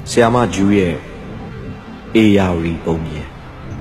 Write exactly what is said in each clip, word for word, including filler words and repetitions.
ဆီယာမဂျူးရဲ့အေယာဝတီပုံမြင်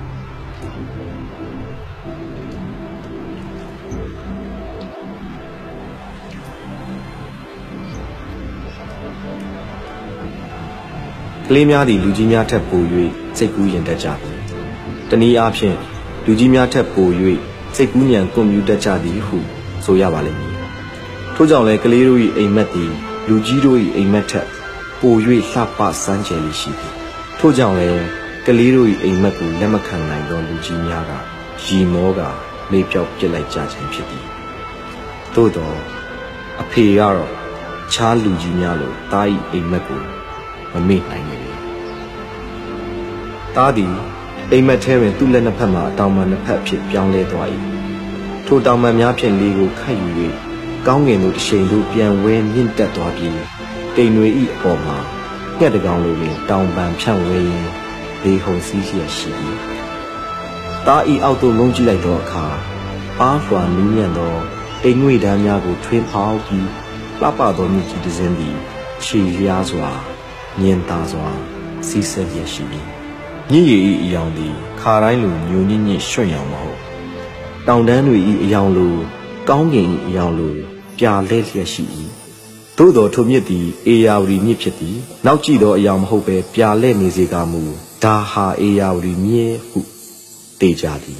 ကလေးများသည်လူကြီးများထက်ပို၍စိတ်ကူးရင်တတ်ကြသည်တနည်းအားဖြင့်လူကြီးများထက်ပို၍စိတ်ကူးဉာဏ်ကွန်ပျူတာကြသည်ဟုဆိုရပါလိမ့်မည်ထို့ကြောင့်လည်းကလေးတို့၏အိမ်မက်သည်လူကြီးတို့၏အိမ်မက်ထက်ပို၍လှပစမ်းကြယ်လေးရှိသည်ထို့ကြောင့်လည်းကလေးတို့၏အိမ်မက်ကိုလက်မခံနိုင်သောလူကြီးများကရီမောကမေ့ပြောက်ပစ်လိုက်ကြခြင်းဖြစ်သည်သို့သောအဖေကတော့ခြားလူကြီးများလိုတား၏အိမ်မက်ကိုမမေ့နိုင်ခဲ့ဘူး။တားသည်အိမ်မက်ထဲတွင်သူ့လက်နှစ်ဖက်မှအတောင်ပံနှစ်ဖက်ဖြစ်ပြောင်းလဲသွား၏။ထိုတောင်ပံများဖြင့်လေကိုခတ်ယူ၍ကောင်းကင်သို့တစ်ချိန်သို့ပြန်ဝဲမြင့်တက်သွားပြီးတိမ်တွေ၏အပေါ်မှာငှက်တကောင်လိုပင်တောင်ပံဖြန့်ဝဲရင်းလေဟုန်စီးရှိရှိ၏။တား၏အောက်သို့ငုံကြည့်လိုက်သောအခါအားလွှာနူးညံ့သောအိမ်ငွေတန်းများကိုထွင်းဖောက်ပြီးလှပသောမြစ်ကြီးတစ်စင်းသည်ခြေလျားစွာမြင်သာစွာစီးဆင်းရရှိသည်မြင့်ရည်၏အယောင်သည်ခါတိုင်းလိုညိုညစ်ညစ်ရွှံ့ရောင်မဟုတ်တောင်တန်းတွေ၏အယောင်လိုကောင်းကင်၏အယောင်လိုပြာလဲလျက်ရှိ၏သို့သောထိုမြစ်သည်အေယာဝတီမြစ်ဖြစ်သည်နောက်ကြည့်သောအယောင်မဟုတ်ဘဲပြာလဲနေစေကမူဒါဟာအေယာဝတီမြစ်ဟုတေကြသည်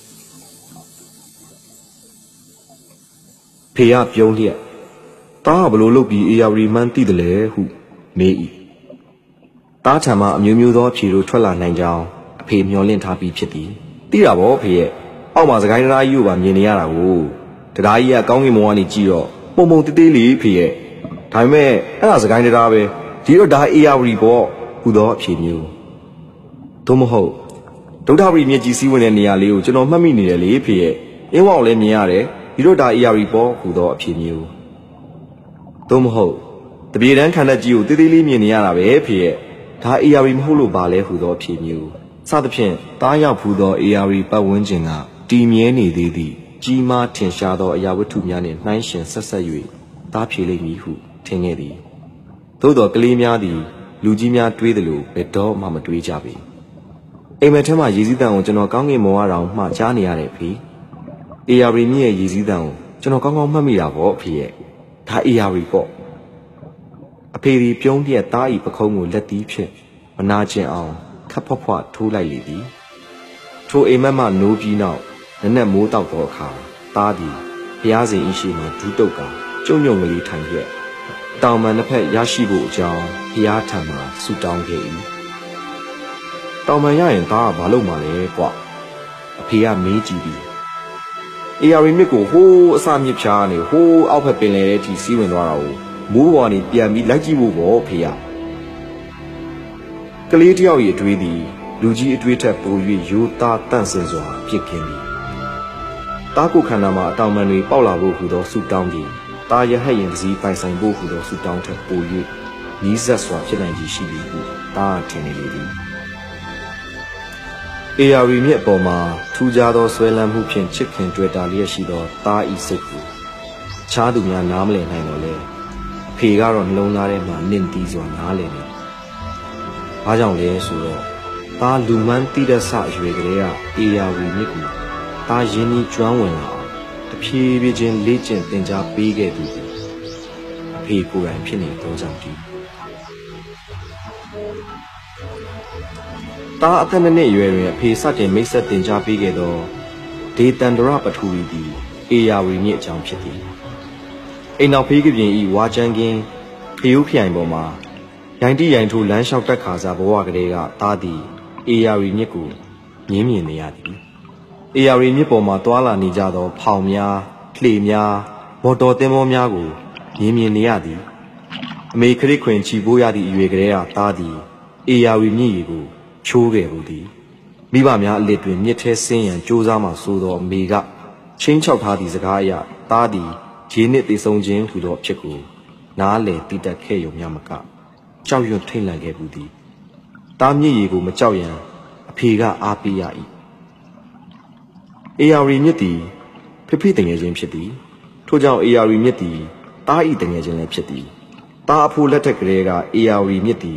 ဖေရပြုံးလျက်တားဘလို့လုပ်ပြီးအေယာဝတီမှန်းသိတယ်လေဟုမေး၏တားထံမှအမျိုးမျိုးသောဖြေတို့ထွက်လာနိုင်ကြောင်းအဖေမျှော်လင့်ထားပြီးဖြစ်သည်သိတာပေါ့ဖေရဲ့အောက်မှာစကိုင်းတရားကြီးကိုပါမြင်နေရတာကိုတရားကြီးကကောင်းကင်ဘုံကနေကြည့်တော့ပုံပုံတေးသေးလေးဖေရဲ့ဒါပေမဲ့အဲ့ဒါစကိုင်းတရားပဲဒီတော့ဒါအေယာဝတီပေါ့ဟူသောအဖြေမျိုးသို့မဟုတ်ဒုဒ္ဓဝရီမြစ်ကြီးစီးဝင်တဲ့နေရာလေးကိုကျွန်တော်မှတ်မိနေတယ်လေဖေရဲ့အင်းဝေါကိုလည်းမြင်ရတယ်ဒီတော့ဒါအေယာဝတီပေါ့ဟူသောအဖြေမျိုးသို့မဟုတ်တပြေတန်းခန္ဓာကြီးကိုတေးသေးလေးမြင်နေရတာပဲဖေရဲ့ဒါအေယာဝတီမဟုတ်လို့ပါလဲဟူသောအဖြေမျိုးစသဖြင့်တားရောက်ဖူးသောအေယာဝတီပတ်ဝန်းကျင်ကတည်မြဲနေသေးသည့်ကြီးမားထင်ရှားသောအရာဝတ္ထုများနှင့်နှိုင်းယှဉ်ဆက်ဆက်၍တားဖြေလိမ့်မည်ဟုထင်ခဲ့သည်သို့သောကလေးများသည်လူကြီးများတွေးသလိုဘယ်တော့မှမတွေးကြပေအိမ်မက်ထဲမှရေစည်းတံကိုကျွန်တော်ကောင်းကင်ဘုံကတောင်မှကြားနေရတဲ့ဖေအေယာဝတီမြစ်ရဲ့ရေစည်းတံကိုကျွန်တော်ကောင်းကောင်းမှတ်မိတာပေါ့ဖေရဲ့ဒါအေယာဝတီပေါ့အဖေဒီပြုံးပြက်သားဤပခုံးကိုလက်သီးဖြင့်မနာကျင်အောင်ခပ်ဖွားဖွားထိုးလိုက်လေသည်ထိုအိမ်မက်မှနိုးပြီးနောက်နက်နက်မိုးတောက်သောအခါသားသည်ဘုရားရှင်ဤရှိမှဒူးတုတ်ကကျုံညုံကလေးထိုင်ရက်တောင်ပံတစ်ဖက်ရရှိဖို့အကြောင်းဘုရားထံမှဆုတောင်းခဲ့၏တောင်ပံရရင်သားကဘာလုပ်မှာလဲကွာအဖေကမေးကြည့်ပြီးအေယာဝတီမြစ်ကိုဟိုးအစမြစ်ဖြားနေဟိုးအောက်ဖက်ပင်လယ်ထဲထိစီးဝင်သွားတာကိုမိုးပေါ်ကနေပြန်ပြီးလိုက်ကြည့်ဖို့ပေါ့ဖေရကလေးတယောက်ရဲ့အတွေးသည်လူကြီးအတွေးထက်ပို၍ရိုးသားတန့်စင်စွာဖြစ်ခင်းသည်တားကိုခန္ဓာမှာအတောင်ပံတွေပေါက်လာဖို့ဟူသောဆုတောင်းပြီးတာရဟတ်ရင်တစည်းပိုင်ဆိုင်ဖို့ဟူသောဆုတောင်းထက်ပို၍နီးစပ်စွာဖြစ်နိုင်ခြင်းရှိသည်ဟုတားထင်နေလေသည်အေယာဝတီမြစ်အပေါ်မှာထူးခြားသောဆွဲလန်းမှုဖြင့်ချစ်ခင်တွေ့တာလျက်ရှိသောတားဤစိတ်ကိုခြားသူများနားမလည်နိုင်တော့လေဖေကတော့နှလုံးသားထဲမှာနင့်တီးစွာနားလည်နေ။ဘာကြောင့်လဲဆိုတော့ဒါလူမှန်းတိဒဆအရွယ်ကလေးကအေယာဝတီမြစ်ကိုဒါရင်းနှီးကျွမ်းဝင်လာအောင်တဖြည်းဖြည်းချင်းလေ့ကျင့်သင်ကြားပေးခဲ့သူအဖေကိုယ်တိုင်ဖြစ်နေသောကြောင့်ဒီဒါအသက်နှစ်အရွယ်တွင်အဖေစတင်မိတ်ဆက်သင်ကြားပေးခဲ့သောဒေတန္တရပထူရီသည်အေယာဝတီမြစ်အကြောင်းဖြစ်သည်အိမ်နောက်ဖေးကပြင်ဤဝါချန်ကင်းဖျူးဖျိုင်ပေါ်မှာရိုင်တိရိုင်ထိုးလမ်းလျှောက်တက်ခါစားဘဝကလေးကသားသည်အေယာဝတီမြစ်ကိုမြင်းမြင်နေရသည်အေယာဝတီမြစ်ပေါ်မှာတွာလာနေကြသောဖောင်များလှေများမော်တော်သင်္ဘောများကိုမြင်မြင်နေရသည်အမေခရစ်ခွင်ချီပိုးရသည့်အရွယ်ကလေးကသားသည်အေယာဝတီမြစ်ရေကိုချိုးခဲ့ဘူးသည်မိဘများအလစ်တွင်မြစ်ထဲဆင်းရန်ကြိုးစားမှဆိုသောအမေကချင်းချောက်ထားသည့်စကားအရသားသည်ဂျင်းနစ်သေးဆုံးခြင်းဟူသောအဖြစ်ကိုနားလည်တိတက်ခဲ့ရုံမျှမကကြောက်ရွံ့ထိတ်လန့်ခဲ့ဘူးသည်တားမြစ်ရေကိုမကြောက်ရန်အဖေကအားပေးရ၏အေယာဝတီမြစ်သည်ဖိဖိတငယ်ချင်းဖြစ်သည်ထို့ကြောင့်အေယာဝတီမြစ်သည်တားဤတငယ်ချင်းလည်းဖြစ်သည်တားအဖိုးလက်ထက်ကလေးကအေယာဝတီမြစ်သည်ဘ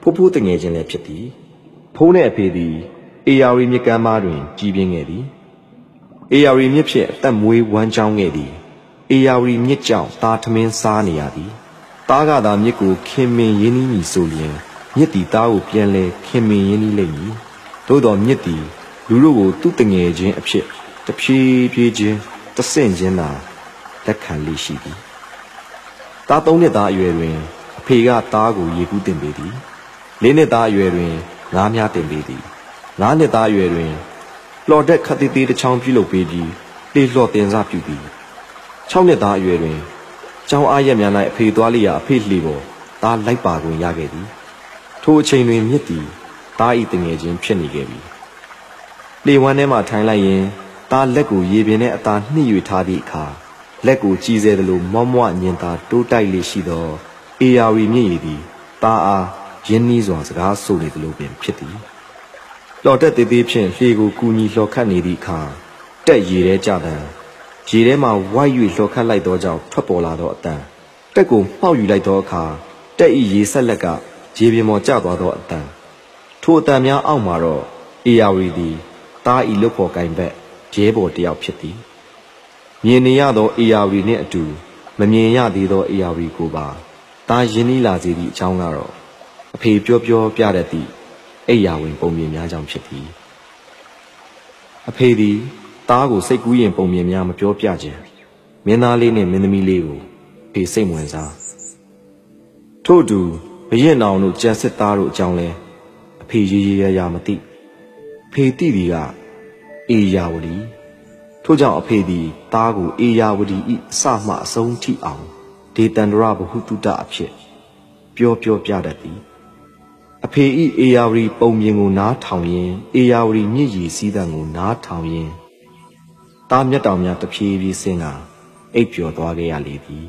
ဖိုးဖိုးတငယ်ချင်းလည်းဖြစ်သည်ဖိုးနဲ့အဖေသည်အေယာရီမြစ်ကမ်းမတွင်ကြီးပြင်းခဲ့သည်အေယာရီမြစ်ဖြင့်အသက်မွေးဝမ်းကြောင်းခဲ့သည်အေယာရီမြစ်ကြောင့်သားထမင်းစားနေရသည်သားကသာမြစ်ကိုခင်မင်ရင်းနှီးမည်ဆိုလျင်မြစ်သည်သားကိုပြန်လဲခင်မင်ရင်းနှီးလိမ့်မည်သို့တော်မြစ်သည်လူတို့ကိုသူ့တငယ်ချင်းအဖြစ်တဖြည်းဖြည်းချင်းတဆင့်ချင်းသာလက်ခံလေးရှိသည်သားသုံးနှစ်သားအရွယ်တွင်အဖေကသားကိုရေကူးတင်ပေသည်လေးနှစ်သားအရွယ်တွင်ငါးမြားတင်ပေသည်ငါးနှစ်သားအရွယ်တွင်လှော်တက်ခတ်သေးသေးတစ်ချောင်းပြုလုပ်ပေးပြီးလေလှော်တင်စားပြုသည်ခြောက်နှစ်သားအရွယ်တွင်ကျောင်းအားရက်များ၌အဖေသွားလျာအဖေလှေပေါ်သားလိုက်ပါခွင့်ရခဲ့သည်ထိုအချိန်တွင်မြစ်သည်သားဤတငယ်ချင်းဖြစ်နေခဲ့ပြီလေဝမ်းထဲမှထိုင်လိုက်ရင်သားလက်ကိုရေပင်နဲ့အသာနှိပ်၍ထားသည့်အခါလက်ကိုကြည်စေသလိုမော့မော့ညင်သာတိုးတိုက်လေးရှိသောအေယာရီမြစ်ရည်သည်သားအားရင်းနှီးစွာစကားဆိုနေသလိုပင်ဖြစ်သည်လှော်တက်သေးသေးဖြင့်လှေကိုကူညီလှော်ခတ်နေသည့်အခါတက်ရေထဲကျသံရေထဲမှဝိုက်၍လှော်ခတ်လိုက်သောကြောင့်ထွက်ပေါ်လာသောအတန်တက်ကိုမှောက်ယူလိုက်သောအခါတက်ဤရေဆက်လက်ကရေပြင်ပေါ်ကျသွားသောအတန်ထိုအတန်များအောက်မှာတော့အေယာရီသည်သားဤလုတ်ဖို့ကင်ဘက်ရဲဘော်တယောက်ဖြစ်သည်မြင်နေရသောအေယာရီနှင့်အတူမမြင်ရသေးသောအေယာရီကိုပါသားရင်းနှီးလာစေသည့်အကြောင်းကတော့အဖေပြောပြောပြတတ်သည့်အိယာဝင်ပုံမြင်များကြောင့်ဖြစ်သည်အဖေသည်သားကိုစိတ်ကူးရင်ပုံမြင်များမပြောပြခြင်းမင်းသားလေးနှင့်မင်းသမီးလေးကိုဖေစိတ်ဝင်စားထို့အတူဘရင်အောင်တို့ကြံစစ်သားတို့အကြောင်းလဲအဖေရေရေရရမသိဖေတိသည်ကအေယာဝတီထို့ကြောင့်အဖေသည်သားကိုအေယာဝတီဤအစမှအဆုံးထိအောင်ဒေတန္တရဘဟုတုတအဖြစ်ပြောပြောပြတတ်သည်အဖေဤအေယာဝတီပုံမြင်ကိုနားထောင်ရင်အေယာဝတီမြစ်ရည်စည်းသံကိုနားထောင်ရင်သားမျက်တောင်များတဖြည်းဖြည်းဆင်းကအိပ်ပျော်သွားခဲ့ရလေသည်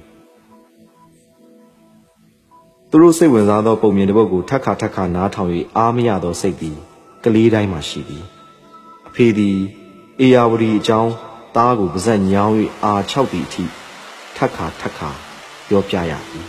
သူတို့စိတ်ဝင်စားသောပုံမြင်တစ်ပုဒ်ကိုထက်ခါထက်ခါနားထောင်၍အားမရသောစိတ်သည်ကလေးတိုင်းမှရှိသည်အဖေသည်အေယာဝတီအကြောင်းသားကိုပါဇက်ညောင်း၍အာချောက်သည့်အထိထက်ခါထက်ခါပြောပြရသည်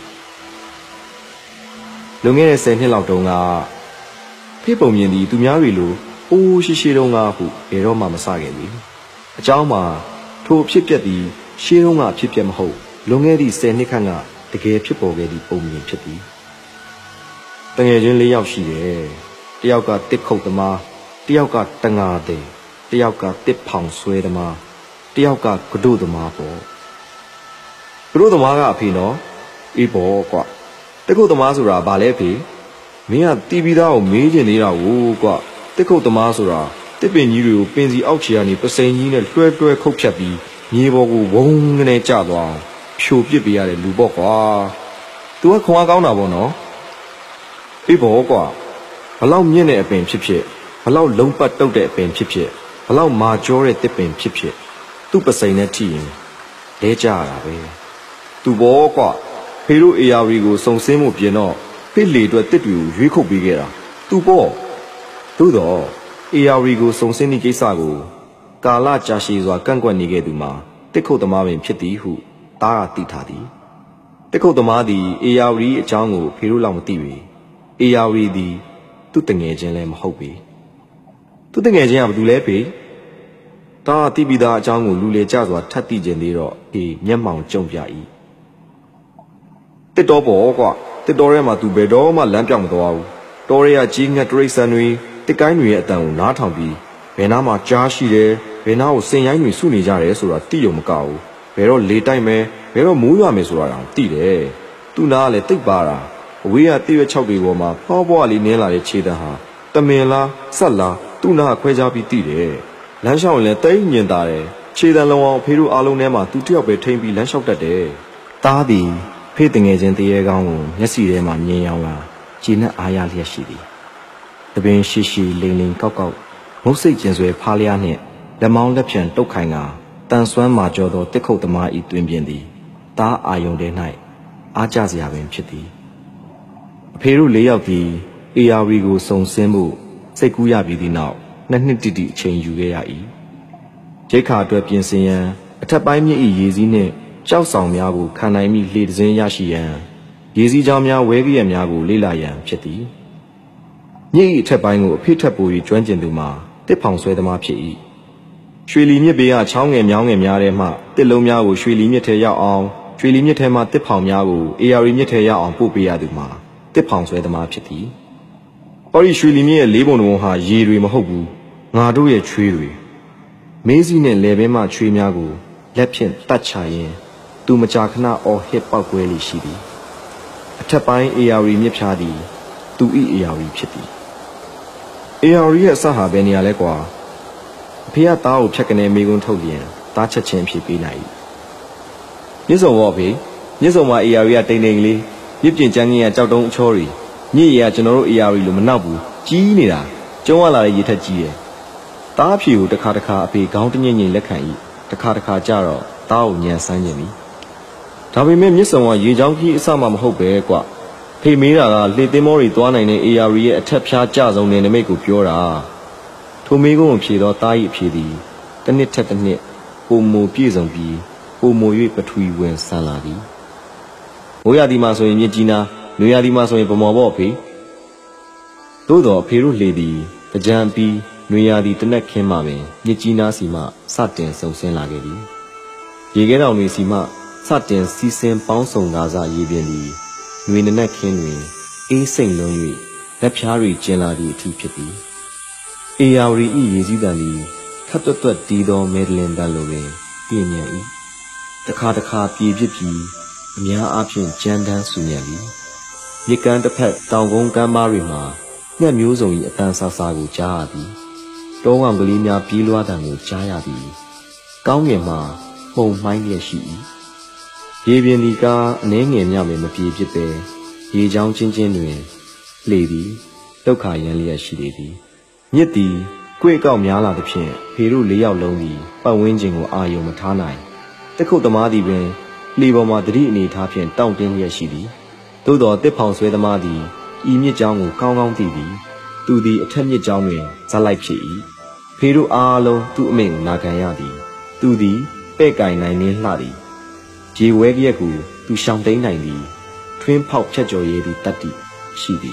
လွန်ခဲ့တဲ့ဆယ်နှစ်လောက်တုန်းကဖေပုံမြင်သည်သူများတွေလိုအိုးရှိရှိတုန်းကဟုဘယ်တော့မှမစခဲ့ပြီအကြောင်းမှာထိုအဖြစ်ပြက်သည်ရှေးတုန်းကအဖြစ်ပြက်မဟုတ်လွန်ခဲ့သည့်ဆယ်နှစ်ခန့်ကတကယ်ဖြစ်ပေါ်ခဲ့သည့်ပုံမြင်ဖြစ်သည်တငယ်ချင်းလေးယောက်ရှိတယ်တယောက်ကတစ်ခုတ်သမားတယောက်ကတငါတဲ့တယောက်ကတစ်ဖောင်ဆွဲသမားတယောက်ကကဒုသမားပေါ့ကဒုသမားကအဖေနော်အေးပေါ့ကွာတစ်ခုတ်သမားဆိုတာဘာလဲဖေမင်းကတီးပြီးသားကိုမေးချင်နေတာကိုကွာတစ်ခုတ်သမားဆိုတာတစ်ပင်ကြီးတွေကိုပင်စီအောက်ခြေကနေပစိန်ကြီးနဲ့လွှဲတွဲခုတ်ဖြတ်ပြီးမြေပေါ်ကိုဝုန်းကနေကျသွားဖြိုပစ်ပေးရတဲ့လူပေါ့ကွာသူကခွန်အားကောင်းတာပေါ့နော်အေးပေါ့ကွာဘလောက်မြင့်တဲ့အပင်ဖြစ်ဖြစ်ဘလောက်လုံးပတ်တုတ်တဲ့အပင်ဖြစ်ဖြစ်ဘလောက်မာကျောတဲ့တစ်ပင်ဖြစ်ဖြစ်သူ့ပစိန်နဲ့ထိရင်လဲကြရတာပဲသူပေါ့ကွာဖေတို့အေယာရီကိုစုံစင်းမှုပြင်တော့ဖိလေအတွက်တစ်တွေကိုရွေးခုတ်ပေးခဲ့တာသူပေါ့သို့တော့အေယာရီကိုစုံစင်းသည့်ကိစ္စကိုကာလကြာရှည်စွာကန့်ကွက်နေခဲ့သူမှာတစ်ခုတ်သမားပင်ဖြစ်သည်ဟုသားကသိထားသည်တစ်ခုတ်သမားသည်အေယာရီအကြောင်းကိုဖေတို့လောက်မသိပေအေယာရီသည်သူ့တငယ်ချင်းလည်းမဟုတ်ပေသူ့တငယ်ချင်းကဘာတူလဲဖေသားကသိပြီးသားအကြောင်းကိုလူလေကြစွာထပ်သိကျင်သေးတော့အေးမျက်မှောင်ကျုံပြ၏တစ်တော်ပေါ့ကွာတစ်တော်ထဲမှာသူဘယ်တော့မှလမ်းပြောင်းမသွားဘူးတော်ရဲကကြီးငှက်တရိတ်ဆန်တွေတစ်ကိုင်းတွေရဲ့အတန်ကိုနားထောင်ပြီးဘယ်နားမှာကြားရှိတယ်ဘယ်နားကိုစင်ရိုင်းတွေစုနေကြတယ်ဆိုတာသိရုံမကဘူးဘယ်တော့လေတိုက်မယ်ဘယ်တော့မိုးရွာမယ်ဆိုတာတောင်သိတယ်သူ့နားကလည်းတိတ်ပါတာအဝေးကတိရွက်ချောက်တွေပေါ်မှာဖောပွားလေးနင်းလာတဲ့ခြေတံဟာတမင်လားဆက်လားသူ့နားကခွဲခြားပြီးသိတယ်လမ်းလျှောက်ရင်လည်းတိတ်ညင်တာတယ်ခြေတံလုံးအောင်ဖေတို့အားလုံးထဲမှာသူတယောက်ပဲထိမ့်ပြီးလမ်းလျှောက်တတ်တယ်သားသည်ဖေတငယ်ချင်းတရေကောင်းကိုမျက်စီထဲမှာမြင်ရောင်လာခြေနဲ့အားရလျက်ရှိသည်တပင်ရှိရှိလိန်လိန်ကောက်ကောက်မုတ်စိတ်ကျင်ဆွဲဖားလျားနှင့်လက်မောင်းလက်ဖြံတုတ်ခိုင်ကတန်ဆွမ်းမာကျော်သောတစ်ခုတ်သမားဤတွင်ပြင်သည်သားအာယုန်ထဲ၌အားကြစရာပင်ဖြစ်သည်အဖေတို့လေးယောက်သည်အေယာရီကိုစုံစင်းမှုစိတ်ကူးရပြီးသည့်နောက်နှစ်နှစ်တိတိအချိန်ယူခဲ့ရ၏ရိတ်ခါအတွက်ပြင်ဆင်ရန်အထက်ပိုင်းမြစ်၏ရေစည်းနှင့်ကြောက်ဆောင်များကိုခံနိုင်မိလှေတစင်းရရှိရန်ရေစည်းကြောင်းများဝဲကြရများကိုလေ့လာရန်ဖြစ်သည် Nhị thép bài ngủ phía thép bùi chuyên chiến từ mà tiếp phòng xoay tầm áp chỉ suy lý miết bây giờ cháu nghe méo nghe méo đấy mà tiếp lâu méo của suy lý miết thế giao ông suy lý miết thế mà tiếp phòng méo của a r miết thế giao ông bù bây giờ từ mà tiếp phòng xoay tầm áp chỉ thì ở đây suy lý miết lấy bộ đồ hà gì rồi mà hậu bù ngã đôi là chui rồi mấy gì này lấy bên mà chui méo của lép chân tát chai tu mà cha khna ở hết bao quê lì xì đi thép bài a r miết phá đi tu ý a r phết đi a rရဲ့အစဟာဘယ်နေရာလဲကွာအဖေကသားကိုဖြတ်ကနေမိကုန်းထုတ်ပြန်သားချက်ချင်းဖြေပေးနိုင်မြစ်စုံဘောဖေမြစ်စုံမှာ a r ကတိန်တိန်ကလေးမြစ်ပြင်ကျန်းကြီးကကြောက်တုံးအချောတွေမြစ်ရကကျွန်တော်တို့ a r လို့မနောက်ဘူးကြီးနေတာကျုံးရလာတဲ့ရေထက်ကြီးတယ်သားအဖြေကိုတစ်ခါတစ်ခါအဖေခေါင်းတညင်ညင်လက်ခံဤတစ်ခါတစ်ခါကြတော့သားကိုညံဆန်းခြင်းပြီဒါပေမဲ့မြစ်စုံကရေချောင်းကြီးအစမှမဟုတ်ပဲကွာဖေမေးတာကလှေသင်းမောတွေသွားနိုင်တဲ့ a r ရဲ့အထက်ဖြားကြဆုံးတဲ့နမိတ်ကိုပြောတာထိုမေးခွန်းကိုဖြေတော့တားဤအဖြေသည်တစ်နှစ်ထက်တစ်နှစ်ပုံမူပြည့်စုံပြီးပုံမူ၍ပထဝီဝင်ဆန်လာသည်မိုးရသည်မှာဆိုရင်မြစ်ကြီးနားနွေရသည်မှာဆိုရင်ဗမော်ပေါ့ဖေသို့တော်အဖေတို့လှေသည်ကြံပြီးနွေရသည်တနက်ခင်းမှပင်မြစ်ကြီးနားစီမှစတင်ဆုံဆင်းလာခဲ့သည်ရေခဲတောင်တွေစီမှစတင်စီးဆင်းပေါင်းစုံကားစားရေပြင်သည်နွေနနက်ခင်းတွင်အေးစိမ့်လုံး၍လက်ဖြားတွေကျင်လာသည့်အထိဖြစ်သည်အေယာဝရီဤရေစည်းတံသည်ခတ်တွတ်တွတ်တီးသောမဲဒလင်တန်လိုပင်ပြင်းမြန်၏တခါတခါပြေပြစ်ပြီးအများအားဖြင့်ကြမ်းတမ်းဆူညံသည်မြစ်ကမ်းတစ်ဖက်တောင်ကုန်းကမ်းပါးတွေမှာငှက်မျိုးစုံ၏အတန်ဆာဆာကိုကြားရသည်တောကောင်ကလေးများပြေးလွှားတံကိုကြားရသည်ကောင်းငင်မှာမှုန်မှိုင်းလျက်ရှိ၏ရေပြင်ဒီကားအနှဲငယ်မြမမပြေဖြစ်ပဲရေချောင်းချင်းချင်းတွင်လှေသည်ဒုက္ခရန်လျက်ရှိလေသည်မြစ်သည်ကြွေကောက်များလာသဖြင့်ဖေတို့လေးယောက်လုံးသည်ပတ်ဝန်းကျင်ကိုအာရုံမထားနိုင်တခုတ်သမားသည်ပင်လှေပေါ်မှတတိအနေထားဖြင့်တောင့်တင်းလျက်ရှိသည်သို့သောတစ်ဖောင်ဆွဲသမားသည်ဤမြစ်ကြောင်းကိုကောင်းကောင်းသိသည်သူသည်အထက်မြစ်ကြောင်းတွင်ဇက်လိုက်ဖြစ်၏ဖေတို့အားလုံးသူ့အမိန့်ကိုနာခံရသည်သူသည်ပဲ့ကင်နိုင်နှင်းလှသည်ရေဝဲကရက်ကိုသူရှောင်တိန်နိုင်သည်ထွင်းဖောက်ဖြတ်ကျော်ရည်သည်တတ်တည်ရှိသည်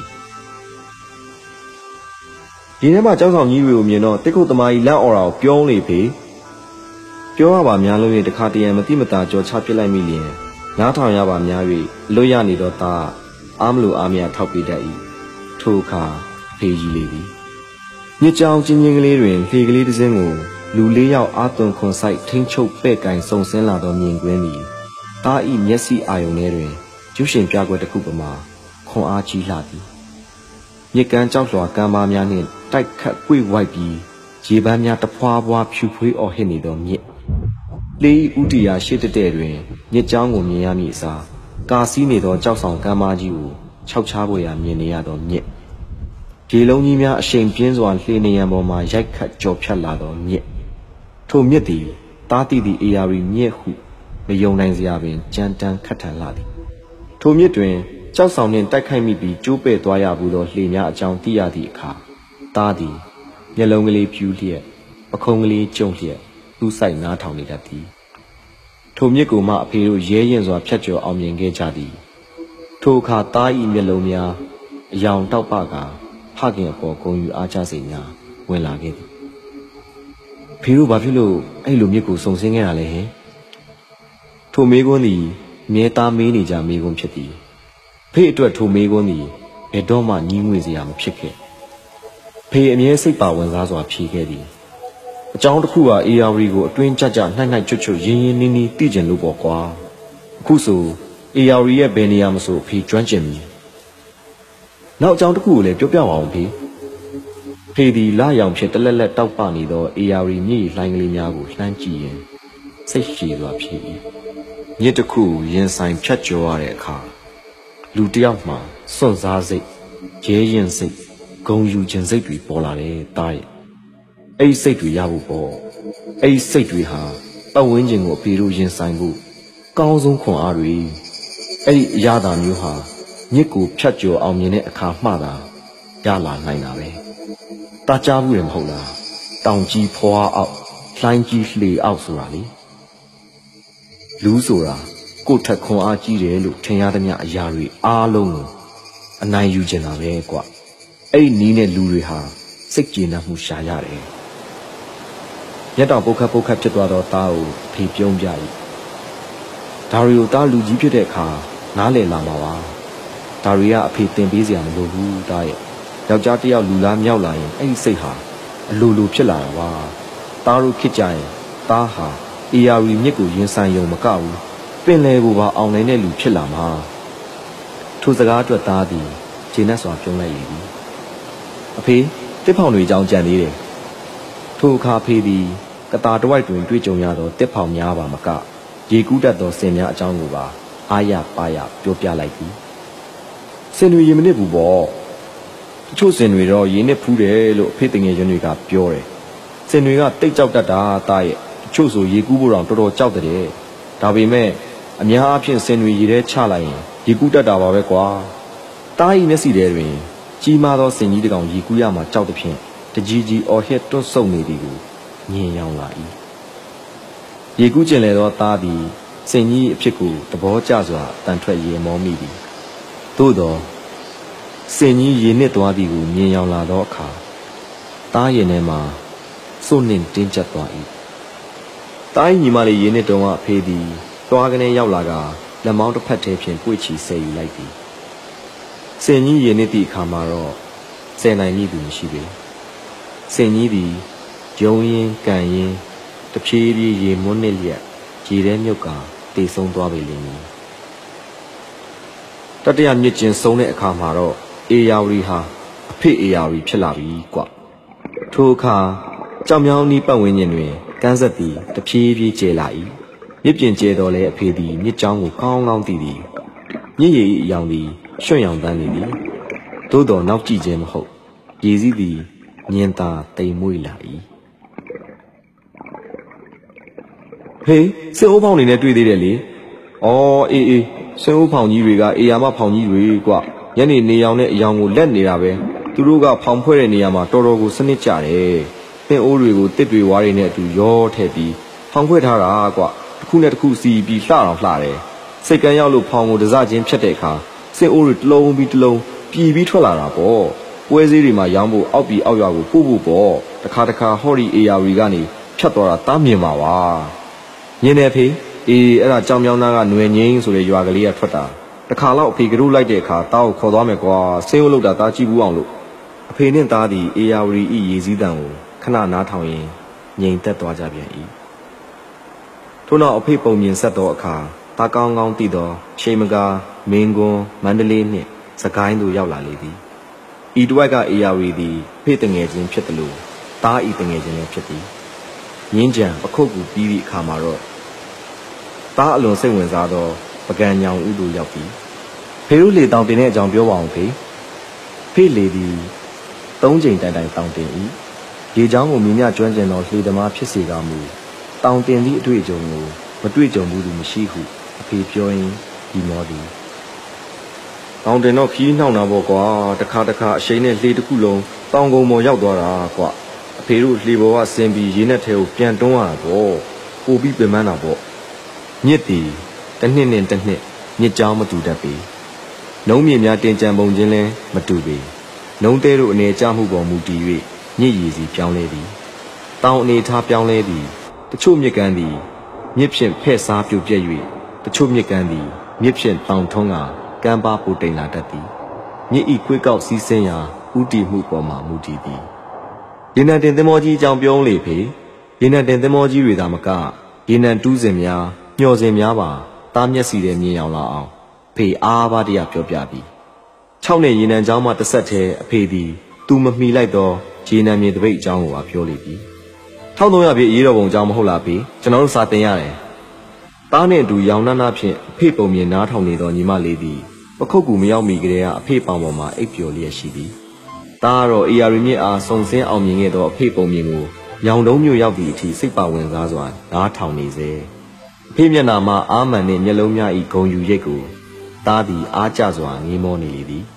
ဒီထဲမှာကြောက်ဆောင်ကြီးတွေကိုမြင်တော့တစ်ခုတ်သမားကြီးလန့်အော်တာကိုပြောလေဖေပြောရပါများလို့ရင်တခါတရံမတိမတာကြော်ချပစ်လိုက်မိလျင်နားထောင်ရပါများ၍လွတ်ရနေတော့သားအားမလို့အားမရထောက်ပေးတတ်၏ထိုအခါဖေကြီးလေသည်မြစ်ကြောင်ချင်းချင်းကလေးတွင်လှေကလေးတစ်စင်းကိုလူလေးယောက်အာသွန်ခွန်ဆိုင်ထိန်းချုပ်ပဲ့ကင်စုံစင်းလာသောမြင်ကွင်းသည်သားဤမျက်စိအာယုန်ထဲတွင်ကျူးရှင်ပြကွက်တစ်ခုပမာခွန်အားကြီးလှသည်မြစ်ကမ်းကြောက်လွှာကမ်းပါးများနှင့်တိုက်ခတ်ကွေ့ဝိုက်ပြီးရေပန်းများတဖွာဖွာဖြူဖွေးအော်ဟစ်နေသောမြစ်လေးဥတီယာရှေ့တက်တဲ့တွင်မြစ်ကြောင်းကိုမြင်ရမည့်အစားကာစီးနေသောကြောက်ဆောင်ကမ်းပါးကြီးကိုခြောက်ချားပေါ်ရာမြင်နေရသောမြစ်ဒီလုံးကြီးများအရှိန်ပြင်းစွာလှေနေရန်ပေါ်မှရိုက်ခတ်ကြော်ဖြတ်လာသောမြစ်ထိုမြစ်သည်တားတိသည့်အေယာရီမြစ်ဟုမယုံနိုင်စရာပင်ကြမ်းတမ်းခတ်ထန်လာသည်ထိုမြစ်တွင်ကြောက်ဆောင်နှင့်တိုက်ခိုက်မိပြီးကျိုးပဲ့သွားရဘူးသောလှေများအကြောင်းသိရသည့်အခါတားသည်မျက်လုံးကလေးဖြူလျက်ပခုံးကလေးကျုံလျက်သူ့ဆိုင်နားထောင်နေတတ်သည်ထိုမြစ်ကိုမှအဖေတို့ရဲရင်စွာဖြတ်ကျော်အောင်မြင်ခဲ့ကြသည်ထိုအခါတားဤမျက်လုံးများအယောင်တောက်ပကဖခင်အပေါ်ဂုဏ်ယူအားကြစေများဝင်လာခဲ့သည်ဖေတို့ဘာဖြစ်လို့အဲ့လိုမြစ်ကိုစုံစင်းခဲ့တာလဲဟဲ့ထိုမေးခွန်းသည်မြဲသားမေးနေကြမေးခွန်းဖြစ်သည်ဖေအတွက်ထိုမေးခွန်းသည်ဘယ်တော့မှညှင်းငွေစရာမဖြစ်ခဲ့ဖေအမြဲစိတ်ပါဝင်စားစွာဖြေခဲ့သည်အကြောင်းတစ်ခုဟာအေယာဝရီကိုအတွင်းကြကြနှိုက်နှိုက်ချွတ်ချွတ်ရင်းရင်းနှီးနှီးသိကျင်လို့ပေါ့ကွာအခုဆိုအေယာဝရီရဲ့ဘယ်နေရာမဆိုဖေကျွမ်းကျင်ပြီနောက်အကြောင်းတစ်ခုကိုလည်းပြောပြပါအောင်ဖေဖေဒီလာရောင်ဖြစ်တလက်လက်တောက်ပနေသောအေယာရီမြည်လှိုင်းကလေးများကိုလှမ်းကြည့်ရင်စိတ်ရှည်စွာဖြစ်၏မြစ်တစ်ခုရင်ဆိုင်ဖြတ်ကျော်ရတဲ့အခါလူတစ်ယောက်မှစွန့်စားစိတ်ရဲရင်စိတ်ဂုံယူခြင်းစိတ်တွေပေါ်လာတယ်တားရဲ့အဲ့စိတ်တွေရဖို့ပေါ့အဲ့စိတ်တွေဟာပတ်ဝန်းကျင်ကိုအဖေတို့ရင်ဆိုင်ဖို့ကောင်းဆုံးခွန်အားတွေအဲ့ဒီအရာသာမျိုးဟာမြစ်ကိုဖြတ်ကျော်အောင်မြင်တဲ့အခါမှသာရလာနိုင်တာပဲတားကြားဘူးတယ်မဟုတ်လားတောင်ကြီးဖွာအောက်လှိုင်းကြီးလှေအောက်ဆိုတာလေလူဆိုတာကိုယ်ထက်ခွန်အားကြီးတယ်လို့ထင်ရသမျှအရာတွေအားလုံးကိုအနိုင်ယူကျင်တာပဲကွအဲ့နီးနဲ့လူတွေဟာစိတ်ကျေနပ်မှုရှာရတယ်မျက်တောင်ပုတ်ခတ်ပုတ်ခတ်ဖြစ်သွားတော့သားကိုအဖေပြုံးပြ၏ဒါတွေကိုသားလူကြီးဖြစ်တဲ့အခါနားလည်လာမှာပါဒါတွေကအဖေတင်ပေးစရာမလိုဘူးသားရဲ့ယောက်ျားတစ်ယောက်လူလားမြောက်လာရင်အဲ့ဒီစိတ်ဟာအလိုလိုဖြစ်လာတာပါသားတို့ခစ်ကြရင်သားဟာအေယာရီမြစ်ကိုရင်ဆိုင်ယုံမကဘူးပင်လယ်ကိုပါအောင်နိုင်တဲ့လူဖြစ်လာမှာထိုစကားအတွက်သားသည်ခြေနဲ့စွာပြုံးလိုက်၏အဖေတစ်ဖောင်တွေအကြောင်းကြံသေးတယ်ထိုအခါဖေးသည်ကတာတဝိုက်တွင်တွေ့ကြုံရသောတစ်ဖောင်များပါမကရေကူးတတ်သောဆင်များအကြောင်းကိုပါအားရပါရပြောပြလိုက်သည်ဆင်တွေရေမနစ်ဘူးပေါ့တချို့ဆင်တွေတော့ရေနစ်ဖူးတယ်လို့အဖေတငယ်ချင်းတွေကပြောတယ်ဆင်တွေကတိတ်ကြောက်တတ်တာတာရဲ့တချို့ဆိုရေကူးဖို့တော့တော်တော်ကြောက်တဲ့ဒါပေမဲ့အများအားဖြင့်ဆင်တွေရေထဲချလိုက်ရင်ရေကူးတတ်တာပါပဲကွာတားဤမျက်စိထဲတွင်ကြီးမားသောဆင်ကြီးတစ်ကောင်ရေကူးရမှကြောက်သဖြင့်တကြီးကြီးအော်ဟစ်တွန့်ဆုတ်နေသည်ကိုညင်ရောက်လာ၏ရေကူးကျင်လေသောသားသည်ဆင်ကြီးအဖြစ်ကိုသဘောကျစွာတန်ထွက်ရေမောမိသည်သို့သောဆင်ကြီးရေနစ်သွားသည်ကိုမြင်ရောက်လာသောအခါသားရင်ထဲမှစိုးနှင့်တင်းကျပ်သွား၏သားညီမလေးရေနစ်တုံးကအဖေသည်တွားကနေရောက်လာကလက်မောင်းတစ်ဖက်ထဲဖြင့်ပွေ့ချီဆဲယူလိုက်သည်ဆင်ကြီးရေနစ်သည့်အခါမှာတော့ဆယ်နိုင်မိသူမရှိပေဆင်ကြီးသည်ယုံရင်ကန်ရင်တဖြည်းဖြည်းရေမွန်းနစ်လျက်ရေထဲမြုပ်ကာတေဆုံးသွားပေလိမ့်မည်တတရမြစ်ကျင်ဆုံးတဲ့အခါမှာတော့အေယာဝရီဟာအဖေအေယာဝရီဖြစ်လာပြီကွထိုအခါကြောင်မြောင်းနီးပတ်ဝန်းကျင်တွင်ကန်းဆက်သည်တဖြည်းဖြည်းကျဲလာ၏မြစ်ပြင်ကျဲတော်လဲအဖေသည်မြစ်ကြောင်းကိုကောင်းကောင်းသိသည်မြစ်ရည်အယောင်သည်ရွှွန့်ရောင်တန်းနေသည်သို့တော်နောက်ကြည့်ခြင်းမဟုတ်ရေစည်းသည်ညင်သာတိမ်မွေ့လာ၏ဟေးစင်အိုးဖောင်နေနဲ့တွေ့သေးတယ်လေအော်အေးအေးစင်အိုးဖောင်ကြီးတွေကအေယာမဖောင်ကြီးတွေကွညနေနေရောင်နဲ့အယောင်ကိုလက်နေတာပဲသူတို့ကဖောင်ဖွဲ့တဲ့နေရာမှာတော်တော်ကိုစနစ်ကြတယ်စင်အိုးတွေကိုတစ်တွေဝါးတွေနဲ့အတူရောထည့်ပြီးဖောင်ဖွဲ့ထားတာကွတစ်ခုနဲ့တစ်ခုစီပြီးလှတော့လှတယ်စိတ်ကန်းရောက်လို့ဖောင်ကိုတစချင်းဖြတ်တဲ့အခါစင်အိုးတွေတစ်လုံးပြီးတစ်လုံးပြည်ပြီးထွက်လာတာပေါ့ပွဲစည်းတွေမှာရောင်းဖို့အောက်ပြီးအောက်ရွာကိုပို့ဖို့ပေါ့တခါတခါဟော်ဒီအေယာရီကနေဖြတ်သွားတာတားမြင်ပါပါညင်နေဖေးအေးအဲ့ဒါကြောင်မြောင်းသားကຫນွယ်ငင်းဆိုတဲ့ရွာကလေးကထွက်တာတခါတော့အဖေကတို့လိုက်တဲ့အခါတားကိုခေါ်သွားမယ်ကွာဆင်းဦးလို့တာတားကြည့်ဘူးအောင်လို့အဖေနဲ့သားသည်အေယာရီဤရေစည်းတံကိုခဏနားထောင်ရင်ငြိမ်သက်သွားကြပြန်၏ထို့နောက်အဖေပုံမြင်ဆက်သောအခါတားကောင်းကောင်းသိသောချိန်မကာမင်းကွန်းမန္တလေးနှင့်စကိုင်းသို့ရောက်လာလေသည်ဤတဝက်ကအေယာရီသည်ဖေတငယ်ချင်းဖြစ်တယ်လို့တားဤတငယ်ချင်းလည်းဖြစ်သည်ငင်းကြံပခုတ်ကူပြီးသည့်အခါမှာတော့တားအလွန်စိတ်ဝင်စားသောပကံညောင်ဥတို့ရောက်သည်ဖေတို့လေတောင်တင်တဲ့အကြောင်းပြောပါအောင်ဖေဖေလေသည်သုံးချိန်တိုင်တိုင်တောင်တင်၏ရေချောင်းကိုမြင်မြကျွမ်းကျင်သောလှေသမားဖြစ်စေကာမူတောင်တင်သည့်အတွေ့အကြုံကိုမတွေ့ကြုံဘူးသူမရှိဟုအဖေပြောရင်းဒီမောသည်တောင်တင်တော့ခီးနှောက်တာပေါ့ကွာတခါတခါအရှိန်နဲ့လှေတစ်ခုလုံးတောင်ကုန်းပေါ်ရောက်သွားတာကွာအဖေတို့လှေပေါ်ကဆင်းပြီးရေနဲ့ထဲကိုပြန်တွန်းရတာပေါ့ပိုပြီးပင်ပန်းတာပေါ့မြစ်တီတစ်နှစ်နဲ့တစ်နှစ်မြစ်ကြောင်းမတူတတ်ပေနှုံးမြေများတင်ကြံပုံချင်းလဲမတူပေနှုံးတဲတို့အနေကြမှုပေါ်မူတည်၍မြစ်ရည်စီပြောင်းလဲသည်တောင်အနေထားပြောင်းလဲသည်တချို့မြစ်ကမ်းသည်မြစ်ဖြင့်ဖဲ့စားပြုတ်ပြက်၍တချို့မြစ်ကမ်းသည်မြစ်ဖြင့်တောင်ထုံးကကမ်းပါပူတိန်လာတတ်သည်မြစ်ဤခွေးကောက်စီးဆင်းရာဥတီမှုပေါ်မှမူတည်သည်ရေနံတင်သင်္ဘောကြီးအကြောင်းပြောလေဖေရေနံတင်သင်္ဘောကြီးတွေသာမကရေနံတူးစင်များမျှော်စင်များပါတားမျက်စီထဲမြင်အောင်လာအောင်ဖေအားပါတရားပြောပြပြီး၆နှစ်ရေနံเจ้าမှတစ်ဆက်တည်းအဖေသည်သူမမီလိုက်သောရေနံမြေတပိတ်အကြောင်းကိုပါပြောလေပြီ၁၃၀၀ပြည့်ရေးတော်ပုံအကြောင်းမဟုတ်လားဖေကျွန်တော်တို့စာတင်ရတယ်တားနှင့်အတူရောင်နှနှဖြင့်အဖေပုံမြင်နားထောင်နေသောညီမလေးသည်ပခုတ်ကူမရောက်မီကလေးကအဖေပေါင်ပေါ်မှာအိပ်ပျော်လျက်ရှိသည်တားကတော့အေယာရီမြစ်အားစုံစင်းအောင်မြင်ခဲ့သောအဖေပုံမြင်ကိုညောင်တုံးမျိုးရောက်သည့်အထိစိတ်ပါဝင်စားစွာနားထောင်နေစေအဖေမျက်နာမှာအာမန်နှင့်မျက်လုံးများ၏ဂုံယူရိတ်ကိုတားသည်အားကျစွာငေးမောနေလေသည်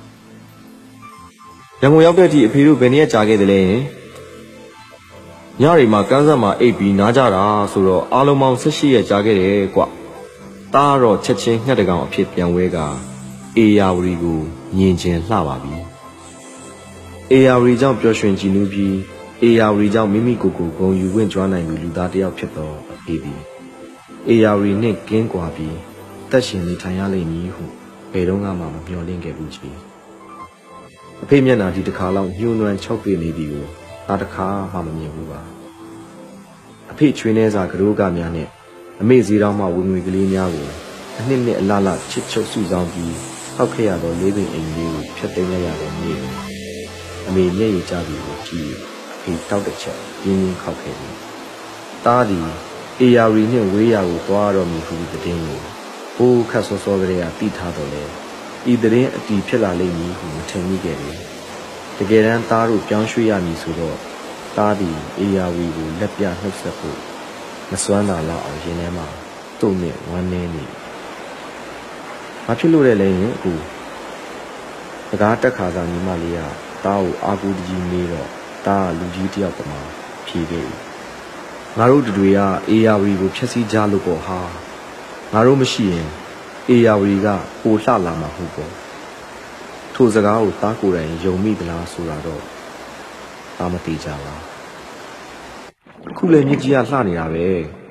ရန်ကုန်ရောက်တဲ့အထိအဖေတို့ဘယ်နည်းကြာခဲ့သလဲညရီမှာကန်းဆက်မှာအိပ်ပြီးနားကြတာဆိုတော့အားလုံးပေါင်း၁၈ရက်ကြာခဲ့တယ်ကွတားတော့ချက်ချင်းငှက်တကောင်အဖြစ်ပြန်ဝဲကအေယာဝရီကိုမြင်ကျင်လှပါပြီအေယာရီကြောင့်ပျော်ရွှင်ကြည်နူးပြီးအေယာရီကြောင့်မိမိကိုယ်ကိုဂုဏ်ယူဝင့်ကြွားနိုင်သူလူသားတစ်ယောက်ဖြစ်သောအဖေသည်အေယာရီနှင့်ကင်းကွာပြီးသက်ရှင်နေထိုင်ရလိမ့်မည်ဟုဘယ်တော့မှမမျှော်လင့်ခဲ့ဘူးချီအဖေမျက်နှာဒီတစ်ခါလောက်ညှိုးနွမ်းချောက်ပြေနေသည်ကိုငါတစ်ခါမှမမြင်ဘူးပါအဖေချွေးနှဲစာကရိုးကများနဲ့အမေဈေးတော်မှဝင်ငွေကလေးများကိုအနှစ်နှစ်အလားလားချစ်ချုပ်စုဆောင်ပြီးဟောက်ခဲ့ရသောလေးပင်အိမ်လေးကိုဖျက်သိမ်းလိုက်ရတဲ့နေ့အမေမျက်ရည်ကျပြီးကိုကြည့်အဖေတောက်တစ်ချက်ပြင်းပြင်းခောက်ခဲ့သည်တားသည်အေယာရီနှင့်ဝေးရာကိုသွားတော်မူဟုတဲ့တင်းကိုဟိုးခတ်စောစောကလေးကတိထားတော်လဲဤတဲ့အတီဖြစ်လာလိမ့်မည်ဟုမထင်မိခဲ့တယ်တကယ်တမ်းတားတို့ပြောင်းရွှေ့ရမည်ဆိုတော့တားသည်အေယာရီကိုလက်ပြနှုတ်ဆက်ဖို့မစွမ်းတာလောက်အောင်ရင်ထဲမှာတုံ့နဲ့ဝမ်းနေနေဘာဖြစ်လို့လဲလဲရင်အခုစကားတက်ခါစားညီမလေးကတားကိုအာကူကြီးနေတော့တားကလူကြီးတယောက်ပမာဖြေခဲ့ပြီငါတို့တွေကအေယာရီကိုဖျက်ဆီးကြလို့ပေါ့ဟာငါတို့မရှိရင်အေယာရီကပိုလှလာမှာဟုတ်ပေါ့ထိုစကားကိုတားကိုယ်တိုင်ယုံမိသလားဆိုတာတော့တားမသိကြပါခုလည်းမြစ်ကြီးကလှနေတာပဲ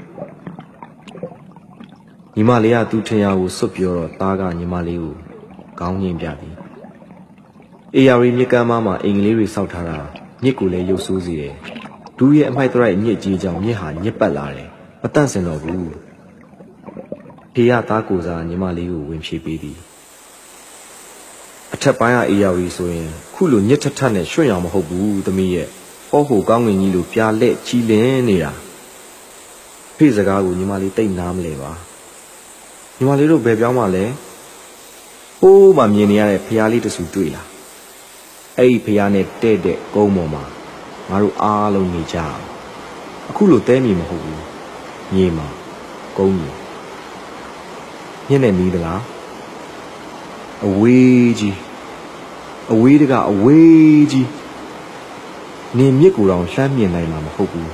ညီမလေးကသူ့ထင်ရကိုစွတ်ပြောတော့တားကညီမလေးကိုကောင်းငင်ပြသည်အေယာရီမြစ်ကမ်းမှာအင်္ဂလိပ်တွေစောက်ထားတာမြစ်ကိုလည်းရုပ်ဆိုးစေတယ်ဒူးရဲ့အမိုက်တရိုက်မြစ်ကြီးကြောင့်မြစ်ဟာညစ်ပတ်လာတယ်မတန့်စင်တော့ဘူးဖေးရသားကိုစားညီမလေးကိုဝင်ဖြေပေးသည်အထက်ပိုင်းကအေယာရီဆိုရင်ခုလိုညစ်ထထနဲ့ရွှွန့်ရောင်မဟုတ်ဘူးသမီးရဲ့ဟောဟိုကောင်းငင်ကြီးလိုပြာလက်ကြီးလင်းနေတာဖေးစကားကိုညီမလေးတိတ်နားမလဲပါညီမလေးတို့ဘယ်ပြောင်းမှလဲဟိုးမှမြင်နေရတဲ့ဖျားလေးတဆူတွေ့လားအဲ့ဒီဖျားနဲ့တဲ့တဲ့ကုန်းပေါ်မှာငါတို့အားလုံးနေကြအောင်အခုလိုတဲမြေမဟုတ်ဘူးမြေမှာကုန်းမြေညနေမီးသလားအဝေးကြီးအဝေးတကအဝေးကြီးနေမြစ်ကိုတောင်လှမ်းမြင်နိုင်မှာမဟုတ်ဘူး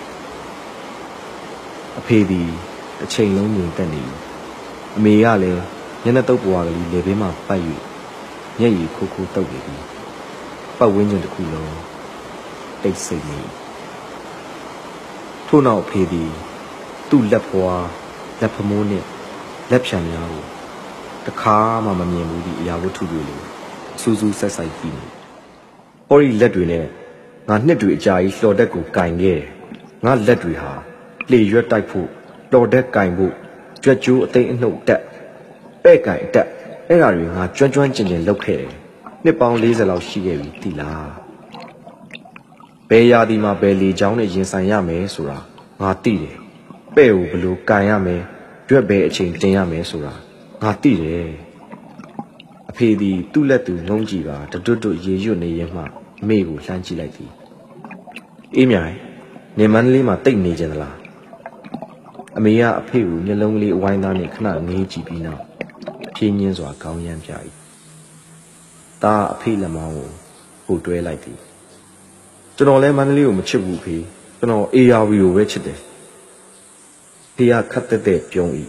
အဖေဒီတစ်ချိန်လုံးမြင်တက်နေပြီအမေကလည်းညနေတုပ်ပွားကလေးလေဘေးမှာပတ်၍မျက်ရည်ခိုးခိုးတုပ်နေပြီပတ်ဝန်းကျင်တစ်ခုလုံးတိတ်ဆိတ်နေထို့နောက်ဖေသည်သူ့လက်ဖွားလက်ဖမိုးနဲ့လက်ဖြံများကိုတခါမှမမြင်ဘူးဒီအရာဝတ္ထုတွေလိုစူးစူးဆက်ဆိုင်ကြည့်နေ။အော်ဒီလက်တွေနဲ့ငါနှစ်တွေအကြာကြီးလှော်တက်ကိုကင်ခဲ့တယ်။ငါလက်တွေဟာလေရွက်တိုက်ဖို့လှော်တက်ကင်ဖို့ကြွက်ကျိုးအသိအနှုတ်တက်ပဲ့ကင်အတက်အဲ့ဓာတွေငါကျွမ်းကျွမ်းကျင်ကျင်လုပ်ခဲ့တယ်။နှစ်ပေါင်း၄၀လောက်ရှိခဲ့ပြီသိလား။ဘယ်ရာဒီမှာဘယ်လေချောင်းနဲ့ရင်ဆိုင်ရမယ်ဆိုတာငါသိတယ်။ပဲ့ကိုဘလို့ကင်ရမယ်ရွက်ဘယ်အချိန်တင်ရမယ်ဆိုတာငါသိတယ်အဖေဒီသူ့လက်သူနှုံးကြည့်ပါတွတ်တွတ်ရေရွတ်နေရင်မှအမေကိုလှမ်းကြည့်လိုက်သည်အေးမြိုင်နေမန္တလေးမှာတိတ်နေကြသလားအမေကအဖေကိုမျက်လုံးကလေးအဝိုင်းသားနဲ့ခဏငေးကြည့်ပြီးနောက်ဖြင်းညင်းစွာခေါင်းရမ်းပြ၏ဒါအဖေလက်မောင်းကိုပို့တွဲလိုက်သည်ကျွန်တော်လည်းမန္တလေးကိုမချစ်ဘူးဖေကျွန်တော်အေယာဝီကိုပဲချစ်တယ်ဖေကခတ်တက်တက်ပြုံး၏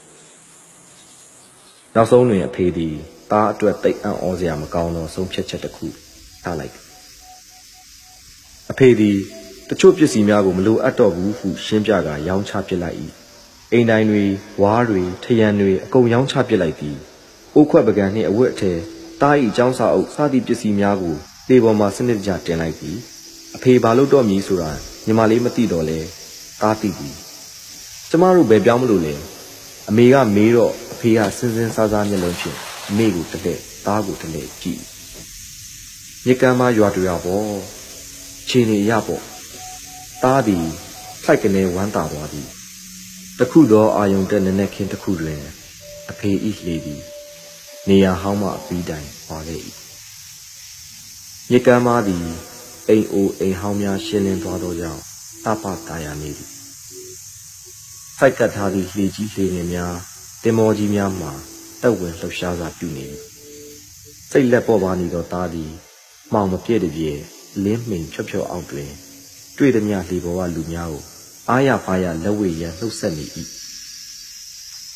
နောက်ဆုံးတွင်အဖေသည်တားအတွက်တိတ်အံ့ဩစရာမကောင်းသောဆုံးဖြတ်ချက်တစ်ခုထားလိုက်အဖေသည်တချို့ပစ္စည်းများကိုမလိုအပ်တော့ဘူးဟုရှင်းပြကာရောင်းချပစ်လိုက်၏အိမ်တိုင်းတွေဝါးတွေထရံတွေအကုန်ရောင်းချပစ်လိုက်သည်အိုးခွက်ပကံနှင့်အဝတ်အထည်တား၏ចောင်းစာအုပ်စသည့်ပစ္စည်းများကိုလေပေါ်မှာစနစ်တကျတင်လိုက်သည်အဖေဘာလို့တော့မည်ဆိုတာညီမလေးမသိတော့လဲတားသိသည်ကျမတို့ဘယ်ပြောင်းမလို့လဲအမေကမေးတော့အဖေကစင်းစင်းစားစားမျက်လုံးဖြင့်အမေကိုတလဲသားကိုတလဲကြည့်မြကမ်းမရွာတူရပေါ့ခြေနေရပေါ့သားသည်ထိုက်ကနေဝမ်းသာသွားသည်တခုသောအာယုံတက်နည်းနည်းခင်းတစ်ခုတွင်အဖေဤလေသည်နေရာဟောင်းမှအပြီးတိုင်ပါခဲ့၏မြကမ်းမသည်အိမ်အိုအိမ်ဟောင်းများရှင်းလင်းသွားသောကြောင့်တပတာယာနေသည်ဖိုက်ကတ်ထားသည့်လှေကြီးလှေငယ်များတင်မောကြီးများမှာတက်ဝင်လှုပ်ရှားစွာပြုနေစိတ်လက်ပေါ်ပါနေသောသားသည်မှောင်မပြည့်တပြည့်လင်းမိန်ဖြော့ဖြော့အောက်တွင်တွေ့သည်များလေပေါ်ကလူများကိုအားရဖားရလက်ဝဲရန်နှုတ်ဆက်နေ၏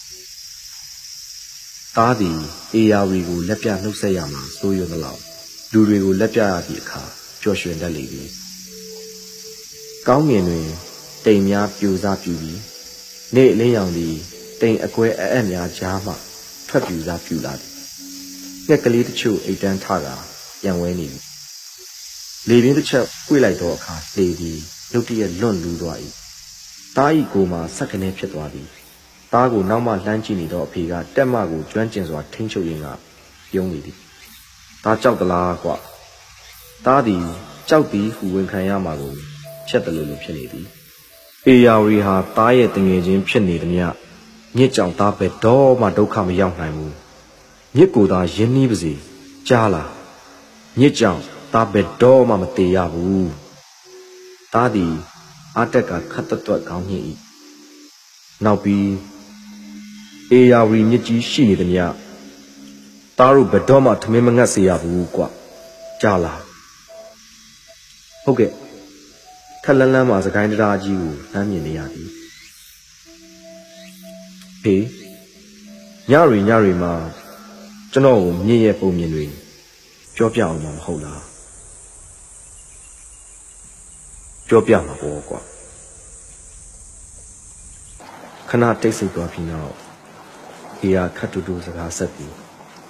သားသည်အေယာဝီကိုလက်ပြနှုတ်ဆက်ရမှာစိုးရွံ့သလောက်လူတွေကိုလက်ပြရသည့်အခါပျော်ရွှင်တတ်လေပြီကောင်းငင်တွင်တိမ်များပြူစားပြူပြီးနေ့အလင်းရောင်သည်တိမ်အကွဲအအက်များကြားမှထွက်ပြူစားပြူလာသည်ငှက်ကလေးတချို့အိတ်တန်းထတာပြန်ဝဲနေပြီလေပြင်းတစ်ချက်ပွေ့လိုက်သောအခါလေသည်ရုတ်တရက်လွန့်လူသွား၏တားဤကိုမှဆက်ကနေဖြစ်သွားသည်တားကိုနောက်မှလှမ်းကြည့်နေသောအဖေကတက်မကိုကျွမ်းကျင်စွာထိန်းချုပ်ရင်းကပြုံးနေသည်တားကြောက်သလားကွတားသည်ကြောက်သည်ဟုဝန်ခံရမှာကိုဖြတ်တယ်လို့လို့ဖြစ်နေသည်အေယာဝရီဟာတားရဲ့တငယ်ချင်းဖြစ်နေသည်မြမြစ်ကြောင်သားပဲတော့မှဒုက္ခမရောက်နိုင်ဘူးမြစ်ကိုသာယင်းနှီးပါစေကြားလားမြစ်ကြောင်သားပဲတော့မှမတည်ရဘူးတားသည်အာတက်ကခတ်တတွက်ကောင်းညှိ၏နောက်ပြီးအေယာဝရီမြစ်ကြီးရှိနေသည်မြတားတို့ဘယ်တော့မှထမင်းမငတ်စေရဘူးကွကြားလားဟုတ်ကဲ့ထက်လန်းလန်းမှာစကိုင်းတရားကြီးကိုနှမ်းမြင်နေရသည်ဖေးညရီညရီမှာကျွန်တော်ကိုမြင့်ရဲ့ပုံမြင်တွေပြောပြအောင်မဟုတ်လားပြောပြမှာပေါ့ကွာခဏတိတ်ဆိတ်သွားပြီးနောက်အေးရခတ်တူတူစကားဆက်ပြီး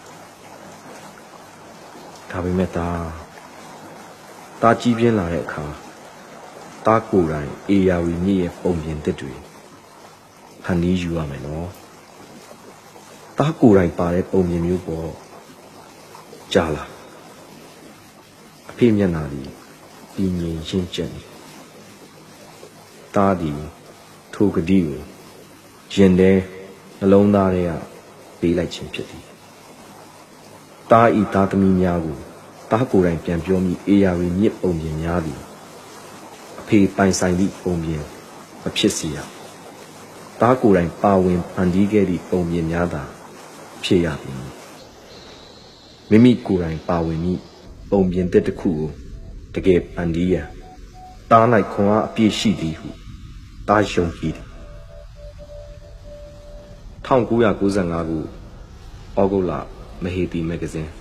ဒါပေမဲ့ဒါတားကြီးပြင်းလာတဲ့အခါတားကိုယ်တိုင်အေယာဝီမြစ်ရဲ့ပုံပြင်တစ်တွေဖန်တီးယူရမယ်နော်တားကိုယ်တိုင်ပါတဲ့ပုံပြင်မျိုးပေါ့ကြားလားအဖေမျက်နှာဒီပြီးငြိမ်ရှင်းကျက်နေတားဒီထိုကတိကိုရင်ထဲနှလုံးသားထဲကပေးလိုက်ခြင်းဖြစ်သည်တားဤသားသမီးများကိုတားကိုယ်တိုင်ပြန်ပြောမိအေယာဝီမြစ်ပုံပြင်များသည်အဖေပိုင်ဆိုင်သည့်ပုံပြင်မဖြစ်စေရတားကိုယ်တိုင်ပါဝင်ဖန်တီးခဲ့သည့်ပုံပြင်များသာဖြစ်ရသည်မိမိကိုယ်တိုင်ပါဝင်မိပုံပြင်တစ်ခုကိုတကယ်ဖန်တီးရန်တား၌ခွန်အားအပြည့်ရှိသည်ဟုတားယုံကြည်သည်၁၉၉၅ခုဩဂုတ်လမဟေတီမဂ္ဂဇင်း